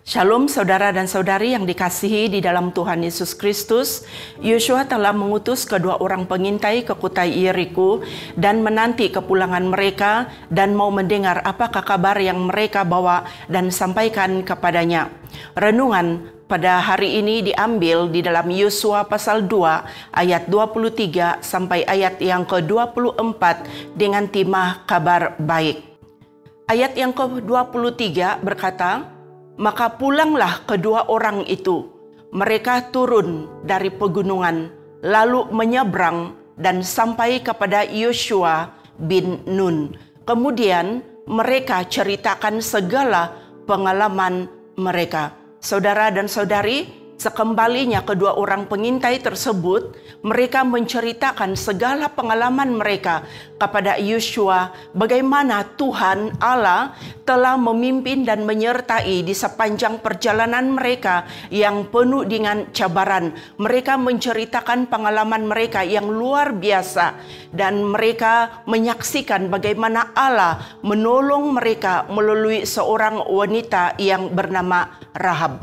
Shalom saudara dan saudari yang dikasihi di dalam Tuhan Yesus Kristus. Yosua telah mengutus kedua orang pengintai ke kota Yeriko dan menanti kepulangan mereka dan mau mendengar apakah kabar yang mereka bawa dan sampaikan kepadanya. Renungan pada hari ini diambil di dalam Yosua pasal 2 ayat 23 sampai ayat yang ke-24 dengan tema kabar baik. Ayat yang ke-23 berkata, "Maka pulanglah kedua orang itu. Mereka turun dari pegunungan, lalu menyeberang dan sampai kepada Yosua bin Nun. Kemudian mereka ceritakan segala pengalaman mereka." Saudara dan saudari, sekembalinya kedua orang pengintai tersebut, mereka menceritakan segala pengalaman mereka kepada Yosua, bagaimana Tuhan Allah telah memimpin dan menyertai di sepanjang perjalanan mereka yang penuh dengan cabaran. Mereka menceritakan pengalaman mereka yang luar biasa dan mereka menyaksikan bagaimana Allah menolong mereka melalui seorang wanita yang bernama Rahab.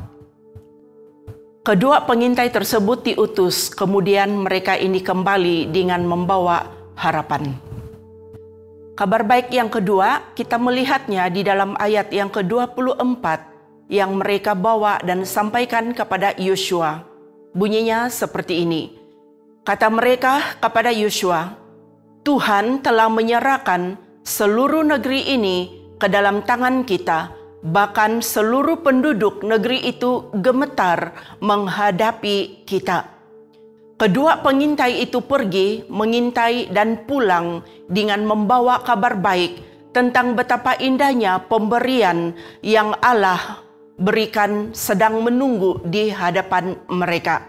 Kedua pengintai tersebut diutus, kemudian mereka ini kembali dengan membawa harapan. Kabar baik yang kedua, kita melihatnya di dalam ayat yang ke-24 yang mereka bawa dan sampaikan kepada Yosua. Bunyinya seperti ini. Kata mereka kepada Yosua, "Tuhan telah menyerahkan seluruh negeri ini ke dalam tangan kita. Bahkan seluruh penduduk negeri itu gemetar menghadapi kita." Kedua pengintai itu pergi, mengintai dan pulang dengan membawa kabar baik tentang betapa indahnya pemberian yang Allah berikan sedang menunggu di hadapan mereka.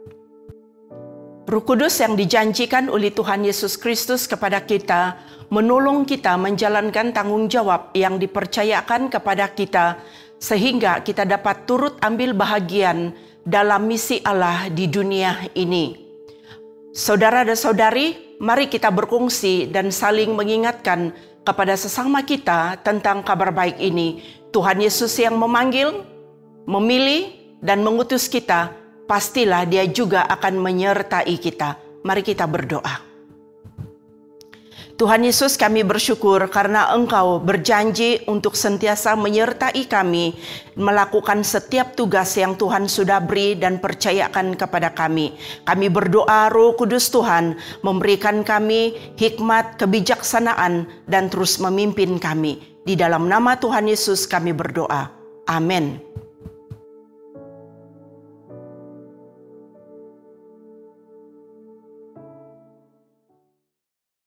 Roh Kudus yang dijanjikan oleh Tuhan Yesus Kristus kepada kita menolong kita menjalankan tanggung jawab yang dipercayakan kepada kita sehingga kita dapat turut ambil bahagian dalam misi Allah di dunia ini. Saudara dan saudari, mari kita berkongsi dan saling mengingatkan kepada sesama kita tentang kabar baik ini. Tuhan Yesus yang memanggil, memilih, dan mengutus kita, pastilah Dia juga akan menyertai kita. Mari kita berdoa. Tuhan Yesus, kami bersyukur karena Engkau berjanji untuk sentiasa menyertai kami melakukan setiap tugas yang Tuhan sudah beri dan percayakan kepada kami. Kami berdoa Roh Kudus Tuhan memberikan kami hikmat, kebijaksanaan, dan terus memimpin kami. Di dalam nama Tuhan Yesus kami berdoa. Amin.